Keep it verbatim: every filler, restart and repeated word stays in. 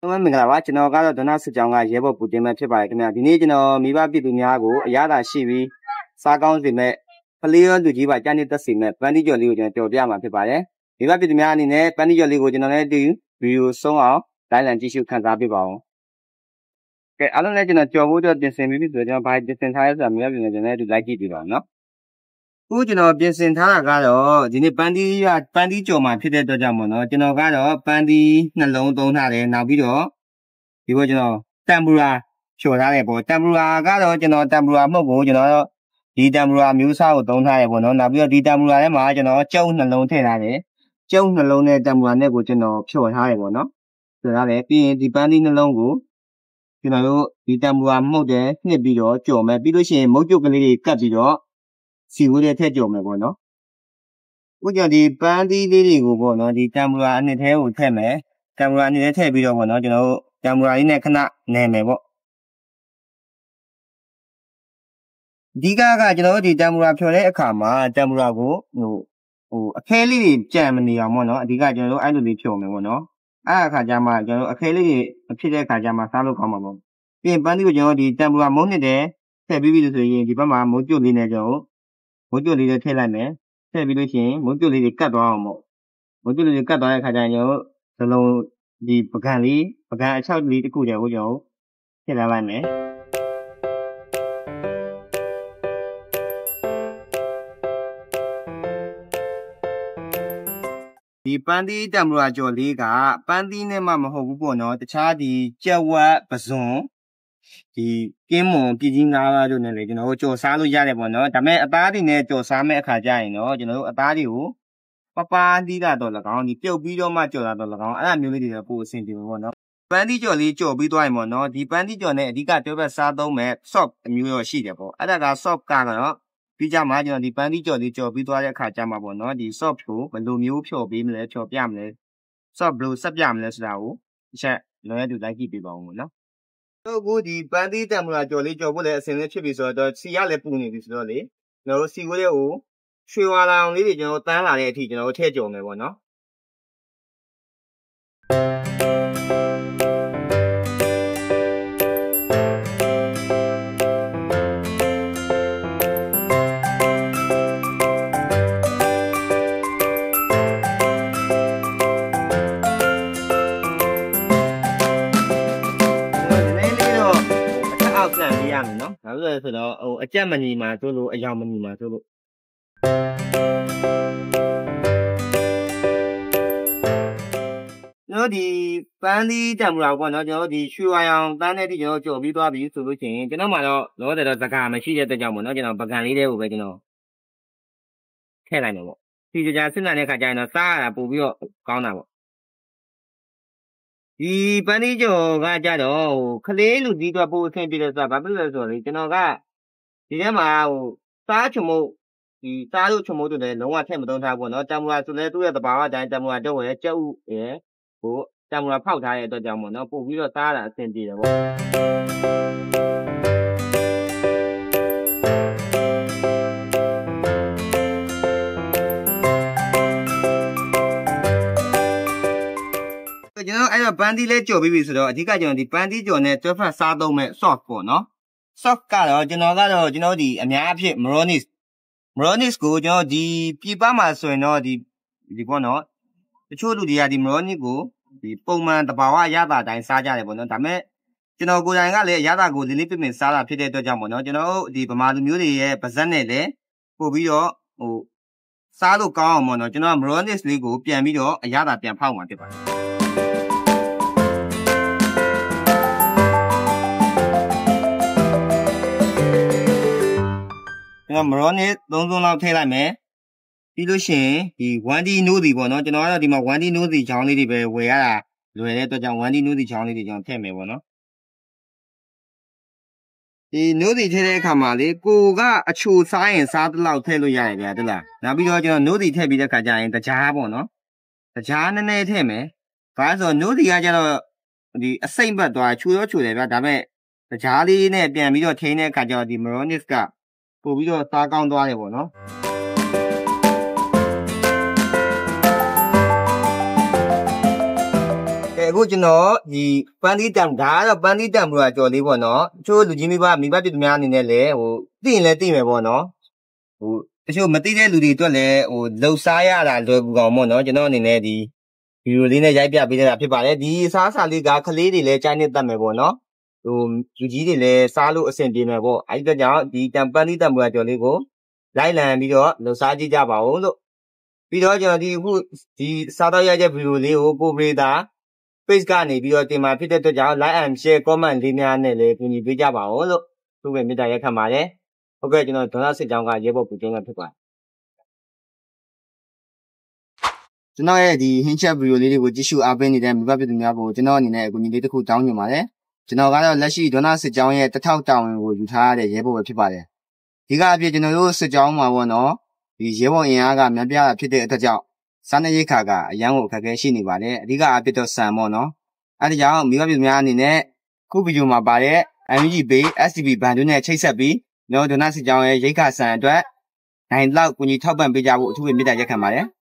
မင်္ဂလာပါကျွန်တော်ကတော့ဒေါနာစစ်ကြောင်းကရဲဘော်ပူတင်မဲ့ဖြစ်ပါတယ်ခင်ဗျာဒီနေ့ကျွန်တော်မိဘပြည်သူများကိုအရသာရှိပြီးစားကောင်းစေမဲ့ဖလေးရောလူကြီးပါကြားနေသက်စေမဲ့ပန်းတီကျော်လေးကိုကျွန်တော်ပြောပြမှာဖြစ်ပါတယ်မိဘပြည်သူများအနေနဲ့ပန်းတီကျော်လေးကိုကျွန်တော်လည်းဒီဗီဒီယိုဆုံးအောင်တိုင်းလန်ကြည့်ရှုခန်းစားပေးပါဦးကဲအားလုံးလည်းကျွန်တော်ကြော်ဖို့အတွက်ပြင်ဆင်ပြီးပြီဆိုတော့ကျွန်တော်ဘာပြင်ဆင်ထားလဲဆိုတာမိဘပြည်သူများကျွန်တော်လည်းဒီလိုက်ကြည့်ပြပါဦးနော်အခုကျွန်တော်ပြင်ဆင်ထားတာကတော့ဒီနေ့ပန်းတီကပန်းတီကြော်မှာဖြစ်တဲ့အတွက်ကြောင့်မို့နော်ကျွန်တော်ကတော့ပန်းတီနှလုံးသုံးထားတယ်နောက်ပြီးတော့ဒီဘောကျွန်တော်တမ်ပူရာဖြော်ထားတယ်ပေါ့တမ်ပူရာကတော့ကျွန်တော်တမ်ပူရာမဟုတ်ဘူးကျွန်တော်ဒီတမ်ပူရာမျိုးစားကိုသုံးထားတယ်ပေါ့နော်နောက်ပြီးတော့ဒီတမ်ပူရာထဲမှာကျွန်တော်ကျုံနှလုံးထည့်ထားတယ်ကျုံနှလုံးနဲ့တမ်ပူရာနဲ့ကိုကျွန်တော်ဖြော်ထားတယ်ပေါ့နော်ဖြော်ထားတယ်ပြီးရင်ဒီပန်းတီနှလုံးကိုကျွန်တော်တို့ဒီတမ်ပူရာမှုတ်တယ်နှစ်ပြီးတော့ကြော်မယ်ပြီးလို့ရှိရင်မုတ်ကျုပ်ကလေးတွေကတ်ပြီးတော့စီဝိုးတဲ့ထည့်ကြော်မယ်ပေါ့နော်အခုကျဒီပန်းတီလေးတွေကိုပေါ့နော်ဒီတမ်ပူရာအနှစ်ထဲကိုထည့်မယ်တမ်ပူရာအနှစ်ထဲထည့်ပြီးတော့ပေါ့နော်ကျွန်တော်တို့တမ်ပူရာလေးနဲ့ခဏနယ်မယ်ပေါ့ဒီကကကျွန်တော်တို့ဒီတမ်ပူရာဖြော်တဲ့အခါမှာတမ်ပူရာကိုဟိုဟိုအခဲလေးတွေကြံမနေအောင်ပေါ့နော်အဓိကကျွန်တော်တို့အဲ့လိုလေးဖြော်မယ်ပေါ့နော်အဲ့အခါကျမှကျွန်တော်တို့အခဲလေးတွေအဖြစ်တဲ့အခါကျမှစားလို့ကောင်းမှာပေါ့ပြီးရင်ပန်းသီးကိုကျွန်တော်တို့ဒီတမ်ပူရာမုံနှစ်တယ်ထည့်ပြီးပြီဆိုရင်ဒီဘက်မှာမုံကျွတ်လေးနဲ့ကျွန်တော်မုံကျွတ်လေးတွေထည့်လိုက်မယ်ထည့်ပြီးလို့ရှိရင်မုံကျွတ်လေးတွေကတ်သွားအောင်ပေါ့မုံကျွတ်လေးတွေကတ်သွားတဲ့အခါကျရင်ကျွန်တော်တို့ဇလုံးဒီပကံလေးပကံအချောက်လေးတစ်ခုတည်းကိုကျွန်တော်ထည့်လိုက်မယ်ဒီပန်းသီးတမ်ပူရာကြော်လေးကပန်းသီးနဲ့မှမဟုတ်ဘူးပေါ့နော်တခြားဒီကြက်ဝက်ပဇွန်ဒီကင်းမွန်ပြည်ကြီးငါးပါးတို့နဲ့လေကျွန်တော်တို့ကြော်စားလို့ရတယ်ပေါ့နော်ဒါပေမဲ့အသားတွေနဲ့ကြော်စားမဲ့အခါကျရင်တော့ကျွန်တော်တို့အသားတွေကိုပပားသီးတာတော့၎င်းဒီပြုတ်ပြီးတော့မှကြော်တာတော့၎င်းအဲ့ဒါမျိုးလေးတွေပို့အဆင်ပြေမှာပေါ့နော်ပန်းသီးကြော်လေးကြော်ပြီးသွားရင်ပေါ့နော်ဒီပန်းသီးကြော်နဲ့အဓိကတွဲဘက်စားသုံးမဲ့ soft အမျိုးရောရှိတယ်ပေါ့အဲ့ဒါက soft ကတော့ပြီးကြမှာကျွန်တော်ဒီပန်းသီးကြော်လေးကြော်ပြီးသွားတဲ့အခါကျမှပေါ့နော်ဒီ soft ကိုဘယ်လိုမျိုးဖြော်ပေးမလဲဖြော်ပြမလဲ soft ဘယ်လိုဆက်ပြမလဲဆိုတာကိုတစ်ချက်လွယ်ရတူလိုက်ကြည့်ပေးပါဦးပေါ့နော်တို့ကိုဒီပန်းသီးတမ်ပူရာကြော်လေးကြော်ဖို့လည်းအဆင်သင့်ဖြစ်ပြီဆိုတော့စီရလည်းပူနေပြီဆိုတော့လေကျွန်တော်တို့စီဝဲလေးကိုရွှေဝါလာအောင်လေးတွေကျွန်တော်တန်းလာတဲ့အထိကျွန်တော်တို့ထည့်ကြော်မယ်ပေါ့နော်နောက်ဆိုဆိုတော့ဟိုအကြက်မညီမှာဆိုလို့အယောင်မညီမှာဆိုလို့ကျွန်တော်ဒီပန်းသီးတမ်ပူရာပေါ့နော်ကျွန်တော်ဒီရွှေဝါရောင်တန်းတဲ့တိကျွန်တော်ကြော်ပြီးသွားပြီဆိုလို့ရှိရင်ကျွန်တော်မှတော့လောတယ်တော့စကားမရှိတဲ့အတွက်ကြောင့်ပေါ့နော်ကျွန်တော်ပကံလေးတွေကိုပဲကျွန်တော်ထည့်လိုက်မယ်ပေါ့ဒီကြကြစစ်နိုင်တဲ့ခါကျရင်တော့စားရတာပို့ပြီးတော့ကောင်းတာပေါ့ဒီပန်းသီးကြော်ကကြတော့ဟိုခလေးလူကြီးတော့ပို့အဆင်ပြေတယ်ဆိုတာဘာဖြစ်လဲဆိုတော့လေကျွန်တော်ကဒီထဲမှာဟိုစားချုံမို့ဒီစားလို့ချုံမို့တို့လည်းလုံးဝထည့်မသုံးထားဘူးเนาะတမ်ပူရာဆိုလဲသူ့ရဲ့သဘာဝအတိုင်းတမ်ပူရာတော့ရဲ့ကြက်ဥရယ်ဟိုတမ်ပူရာဖောက်ထားတဲ့အတွက်ကြောင့်မို့เนาะပို့ပြီးတော့စားတာအဆင်ပြေတယ်ပေါ့ကျွန်တော်အဲ့တော့ပန်းသီးလေးကြော်ပြီးပြီဆိုတော့အဓိကကျွန်တော်ဒီပန်းသီးကြော်နဲ့တွဲဖက်စားသုံးမဲ့ sauce ပေါ့နော် sauce ကတော့ကျွန်တော်ကတော့ကျွန်တော်ဒီအများအဖြစ် mayonnaise mayonnaise ကိုကျွန်တော်ဒီပြပမှာဆိုရင်တော့ဒီဒီပေါ့နော်တချို့လူတွေကဒီ mayonnaise ကိုဒီပုံမှန်တဘာဝရတာအတိုင်းစားကြတယ်ပေါ့နော်ဒါပေမဲ့ကျွန်တော်ကိုယ်တိုင်ကလည်းရတာကိုလေးလေးပြပြစားတာဖြစ်တဲ့အတွက်ကြောင့်ပေါ့နော်ကျွန်တော်ဒီဗမာလူမျိုးတွေရဲ့ပါဇက်နဲ့လည်းပို့ပြီးတော့ဟိုစားလို့ကောင်းအောင်ပေါ့နော်ကျွန်တော် mayonnaise လေးကိုပြန်ပြီးတော့အရသာပြန်ဖောက်မှာဖြစ်ပါတယ်ကျွန်တော် mayonnaise သုံးစုံလောက်ထည့်လိုက်မယ်ပြီးလို့ရှိရင်ဒီ one D နိုးစီပေါ့နော်ကျွန်တော်ကတော့ဒီမှာ one D နိုးစီချောင်းလေးတွေပဲဝယ်ရတာလွယ်တဲ့အတွက်ကြောင့် one D နိုးစီချောင်းလေးတွေကျွန်တော်ထည့်မယ်ပေါ့နော်ဒီနိုးစီထည့်တဲ့အခါမှာလေကိုကအချိုစားရင်စားတလောက်ထည့်လို့ရတယ်ဗျာတလားနောက်ပြီးတော့ကျွန်တော်နိုးစီထည့်ပြီးတဲ့အခါကျရင်တကြားပေါ့နော်တကြားနည်းနည်းထည့်မယ်ဘာလို့ဆိုတော့နိုးစီကကျတော့ဒီအစိမ့်ဘက်သွားချူရောချူတယ်ဗျာဒါပေမဲ့တကြားလေးနဲ့ပြန်ပြီးတော့ထိန်းတဲ့အခါကျတော့ဒီ mayonnaise ကပို့ပြီးတော့စားကောင်းသွားတယ်ပေါ့နော်ကဲအခုကျွန်တော်ဒီပန်းသီးတံဒါကတော့ပန်းသီးတံဘလို့ကြော်လေးပေါ့နော်ချို့လူကြီးမိဘမိဘပြည်သူများအနေနဲ့လည်းဟိုသိရင်လည်းသိမယ်ပေါ့နော်ဟိုတချို့မသိတဲ့လူတွေအတွက်လည်းဟိုလှုပ်ရှားရတာလွယ်ကူအောင်ပေါ့နော်ကျွန်တော်အနေနဲ့ဒီဗီဒီယိုလေးနဲ့ရိုက်ပြပေးတာဖြစ်ပါတယ်ဒီစားစာလေးကကလေးတွေလည်းကြိုက်နေတတ်မယ်ပေါ့နော်ဟိုလူကြီးတွေလည်းစားလို့အဆင်ပြေမယ်ပေါ့အဲဒီတော့ကြောင့်ဒီတံပန်းသီးတံဘလို့ကြော်လေးကိုလိုက်လံပြီးတော့လှုပ်ရှားကြည့်ကြပါဦးလို့ပြီးတော့ကျွန်တော်ဒီအခုဒီစားတော့ရိုက်တဲ့ဗီဒီယိုလေးကိုကိုပရိသတ် page ကနေပြီးတော့တင်မှာဖြစ်တဲ့အတွက်ကြောင့် like and share comment လေးများနဲ့လည်းကူညီပေးကြပါဦးလို့သူ့ပဲမေတ္တာရက်ခံပါတယ်ဟုတ်ကဲ့ကျွန်တော်ဒေါနာစစ်ကြောင်းကရဲဘော်ပူကျင်းကဖြစ်ပါတယ်ကျွန်တော်ရဲ့ဒီ hint chat video လေးတွေကိုကြည့်ရှုအားပေးနေတဲ့မိဘပြည်သူများကိုကျွန်တော်အနေနဲ့အကူအညီလေးတစ်ခုတောင်းညွှန်ပါတယ်ကျွန်တော်ကတော့လက်ရှိဒေါနာစစ်ကြောင်းရဲ့တထောက်တောင်ဝင်ကိုယူထားရတဲ့ရဲဘော်ပဲဖြစ်ပါတယ်ဒီကအပြည့်ကျွန်တော်တို့စစ်ကြောင်းမှာပေါ့နော်ဒီရဲဘော်အင်အားကများပြားတာဖြစ်တဲ့အတွက်ကြောင့်စားနပ်ရိက္ခာကအရန်ကိုအခက်အခဲရှိနေပါတယ်အဓိကအဖြစ်တော့ဆန်ပေါ့နော်အဲဒါကြောင့်မိဘပြည်သူများအနေနဲ့ခုဗီဒီယိုမှာပါတဲ့ M G Bay S T B ဘန်တို့နဲ့ချိတ်ဆက်ပြီးကျွန်တော်ဒေါနာစစ်ကြောင်းရဲ့ရိက္ခာဆန်အတွက်နိုင်လောက်ကူညီထောက်ပံ့ပေးကြဖို့အထူးပဲမေတ္တာရက်ခံပါတယ်